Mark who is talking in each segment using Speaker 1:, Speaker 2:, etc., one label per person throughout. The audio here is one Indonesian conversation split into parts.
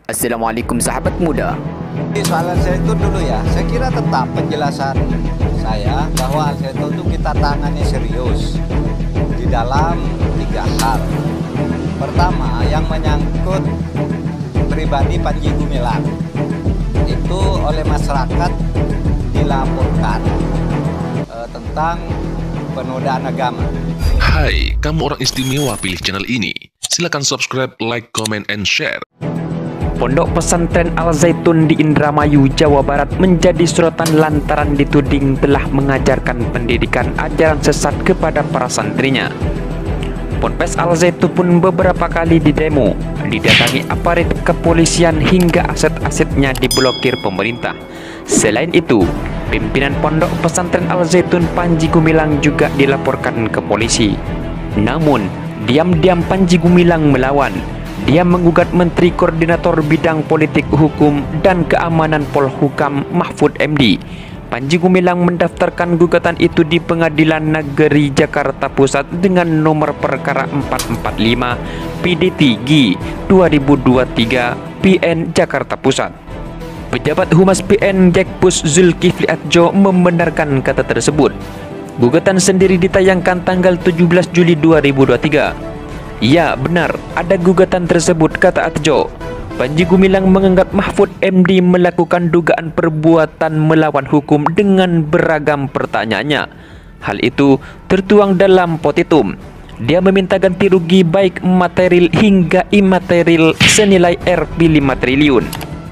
Speaker 1: Assalamualaikum sahabat muda.
Speaker 2: Soal Al-Zaitun dulu ya, saya kira tetap penjelasan saya bahwa Al-Zaitun itu kita tangani serius di dalam 3 hal. Pertama, yang menyangkut pribadi Panji Gumilang itu oleh masyarakat dilaporkan tentang penodaan agama.
Speaker 3: Hai, kamu orang istimewa pilih channel ini. Silakan subscribe, like, comment, and share.
Speaker 4: Pondok Pesantren Al-Zaitun di Indramayu, Jawa Barat menjadi sorotan lantaran dituding telah mengajarkan pendidikan ajaran sesat kepada para santrinya. Ponpes Al-Zaitun pun beberapa kali didemo, didatangi aparat kepolisian hingga aset-asetnya diblokir pemerintah. Selain itu, pimpinan Pondok Pesantren Al-Zaitun Panji Gumilang juga dilaporkan ke polisi. Namun, diam-diam Panji Gumilang melawan. Dia menggugat Menteri Koordinator Bidang Politik Hukum dan Keamanan Polhukam Mahfud MD. Panji Gumilang mendaftarkan gugatan itu di Pengadilan Negeri Jakarta Pusat dengan nomor perkara 445 PDT-GI 2023 PN Jakarta Pusat. Pejabat Humas PN Jakpus Zulkifli Adjo membenarkan kata tersebut. Gugatan sendiri ditayangkan tanggal 17 Juli 2023. Ya, benar, ada gugatan tersebut, kata Adjo. Panji Gumilang menganggap Mahfud MD melakukan dugaan perbuatan melawan hukum dengan beragam pertanyaannya. Hal itu tertuang dalam petitum. Dia meminta ganti rugi baik material hingga imaterial senilai Rp5 triliun.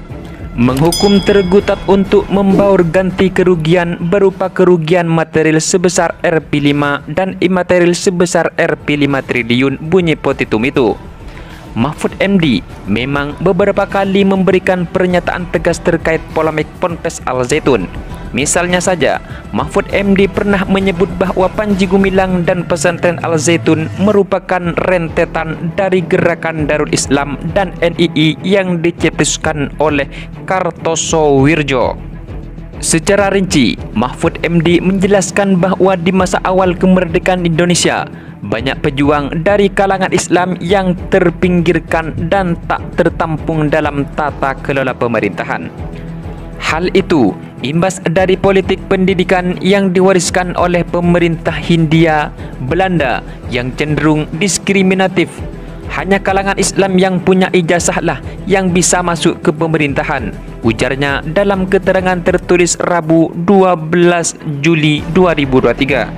Speaker 4: Menghukum tergugat untuk membaur ganti kerugian berupa kerugian material sebesar Rp5 dan imaterial sebesar Rp5 triliun, bunyi petitum itu. Mahfud MD memang beberapa kali memberikan pernyataan tegas terkait polemik Ponpes Al-Zaitun. Misalnya saja, Mahfud MD pernah menyebut bahwa Panji Gumilang dan Pesantren Al-Zaitun merupakan rentetan dari Gerakan Darul Islam dan NII yang dicetuskan oleh Kartosoewirjo. Secara rinci, Mahfud MD menjelaskan bahwa di masa awal kemerdekaan Indonesia, banyak pejuang dari kalangan Islam yang terpinggirkan dan tak tertampung dalam tata kelola pemerintahan. Hal itu imbas dari politik pendidikan yang diwariskan oleh pemerintah Hindia Belanda yang cenderung diskriminatif. Hanya kalangan Islam yang punya ijazahlah yang bisa masuk ke pemerintahan, ujarnya dalam keterangan tertulis Rabu 12 Juli 2023.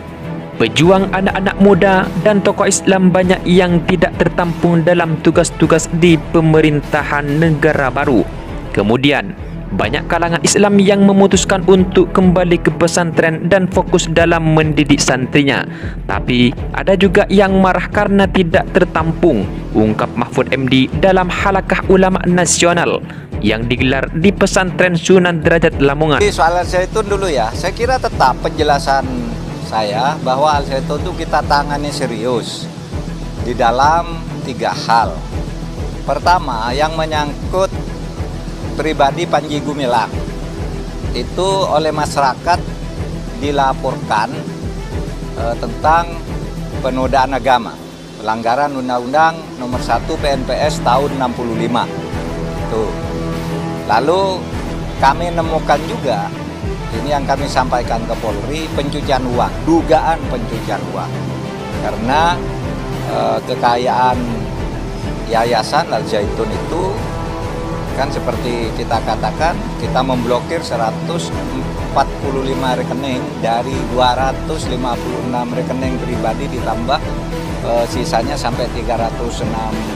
Speaker 4: Pejuang anak-anak muda dan tokoh Islam banyak yang tidak tertampung dalam tugas-tugas di pemerintahan negara baru. Kemudian, banyak kalangan Islam yang memutuskan untuk kembali ke pesantren dan fokus dalam mendidik santrinya. Tapi ada juga yang marah karena tidak tertampung, ungkap Mahfud MD dalam halakah ulama nasional yang digelar di pesantren Sunan Derajat Lamongan.
Speaker 2: Soal Al-Zaitun dulu ya, saya kira tetap penjelasan saya bahwa Al-Zaitun itu kita tangani serius di dalam 3 hal. Pertama, yang menyangkut pribadi Panji Gumilang itu oleh masyarakat dilaporkan tentang penodaan agama, pelanggaran Undang-Undang Nomor 1 PNPS tahun 65. Tuh. Lalu kami nemukan juga, ini yang kami sampaikan ke Polri, pencucian uang, dugaan pencucian uang, karena kekayaan Yayasan Al-Zaitun itu kan seperti kita katakan, kita memblokir 145 rekening dari 256 rekening pribadi ditambah sisanya sampai 367,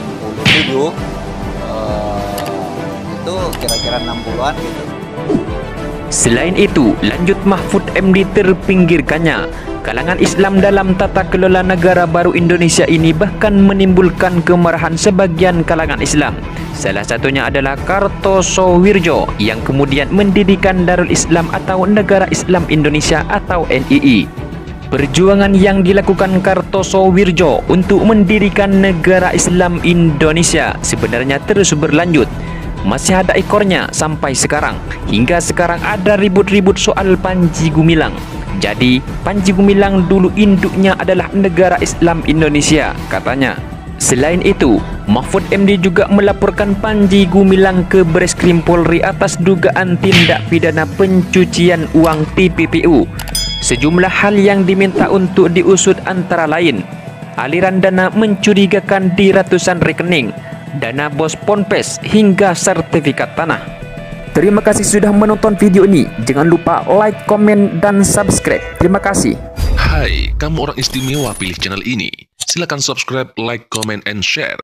Speaker 2: itu kira-kira 60-an gitu.
Speaker 4: Selain itu, lanjut Mahfud MD terpinggirkannya. Kalangan Islam dalam tata kelola negara baru Indonesia ini bahkan menimbulkan kemarahan sebagian kalangan Islam. Salah satunya adalah Kartosoewirjo yang kemudian mendirikan Darul Islam atau Negara Islam Indonesia atau NII. Perjuangan yang dilakukan Kartosoewirjo untuk mendirikan Negara Islam Indonesia sebenarnya terus berlanjut. Masih ada ekornya sampai sekarang. Hingga sekarang ada ribut-ribut soal Panji Gumilang. Jadi, Panji Gumilang dulu induknya adalah Negara Islam Indonesia, katanya. Selain itu, Mahfud MD juga melaporkan Panji Gumilang ke Bareskrim Polri atas dugaan tindak pidana pencucian uang TPPU. Sejumlah hal yang diminta untuk diusut antara lain aliran dana mencurigakan di ratusan rekening, dana bos Ponpes hingga sertifikat tanah. Terima kasih sudah menonton video ini. Jangan lupa like, komen, dan subscribe. Terima kasih.
Speaker 3: Hai, kamu orang istimewa pilih channel ini. Silakan subscribe, like, comment, and share.